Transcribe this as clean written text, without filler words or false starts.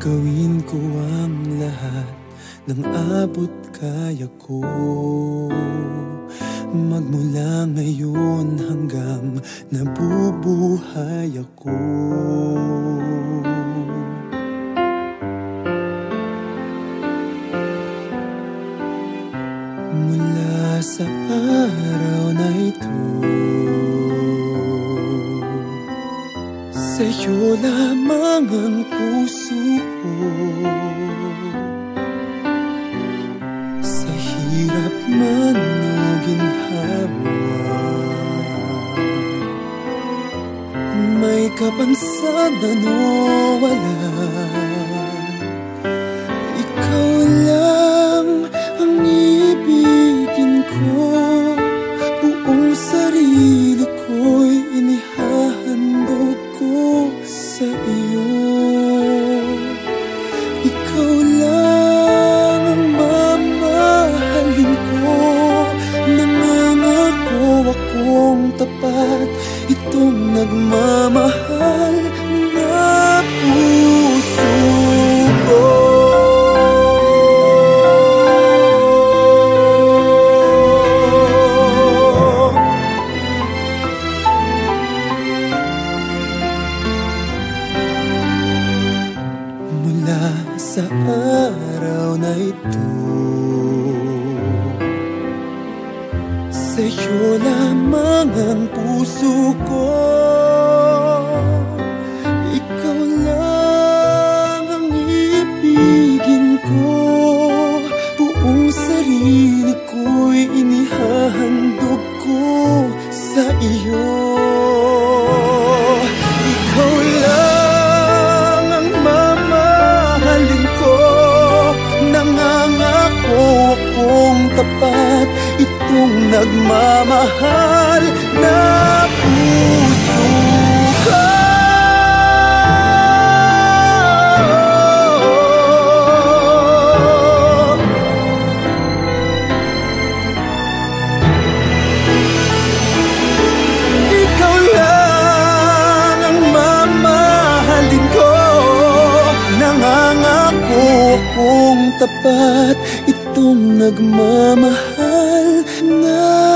Gagawin ko ang lahat ng abot kaya ko, magmula ngayon hanggang nabubuhay ako. Mula sa araw na ito, sa'yo lamang ang puso ko. Sa hirap man o ginhawa, may kapansanan o wala, ikaw lang ang ibigin ko. Buong sarili ko'y inihahandog ko sa iyo. Ikaw lang ang mamahalin ko. Nangangako akong tapat, itong nagmamahal na puso ko. Sa araw na ito, sa'yo lamang ang puso ko. Ikaw lang ang ibigin ko. Buong sarili ko'y inihahandog ko sa iyo. Ikaw lang ang mamahalin ko. Nangangako akong tapat, itong nagmamahal na puso ko. Ikaw lang ang mamahalin ko. Nangangako akong tapat, itong nagmamahal na